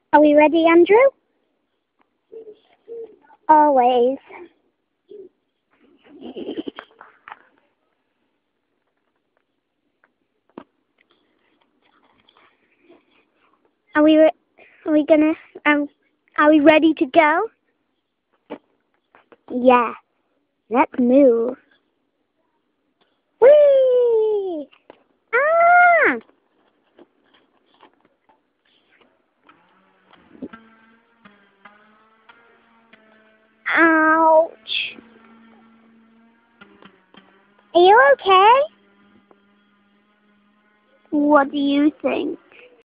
Are we ready, Andrew? Always. Are we? Are we gonna? Are we ready to go? Yeah. Let's move. Whee! Ah! Ouch. Are you okay? What do you think?